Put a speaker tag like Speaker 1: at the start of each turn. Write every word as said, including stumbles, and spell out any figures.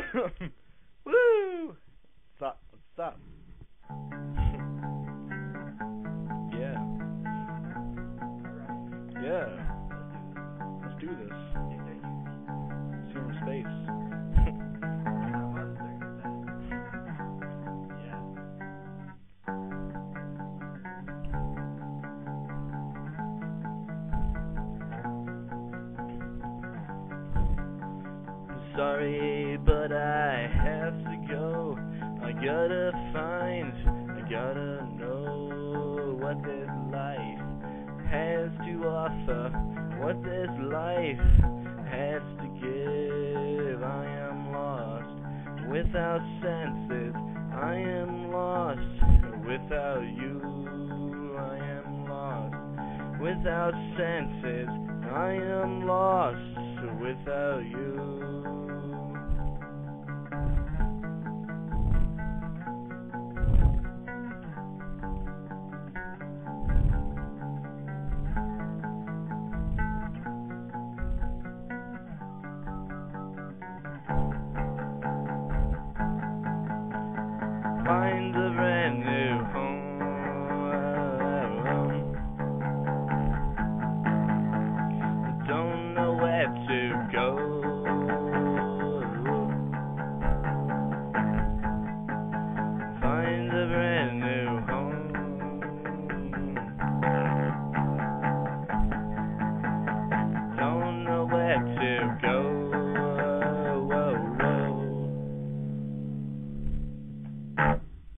Speaker 1: Woo! Stop. Stop. Yeah. Yeah. Let's do this. Let's go in space. Sorry, but I have to go. I gotta find, I gotta know what this life has to offer, what this life has to give. I am lost without senses, I am lost without you. I am lost without senses, I am lost without you.